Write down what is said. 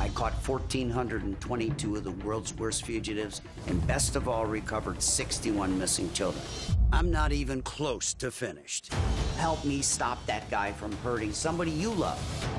I caught 1,422 of the world's worst fugitives, and best of all, recovered 61 missing children. I'm not even close to finished. Help me stop that guy from hurting somebody you love.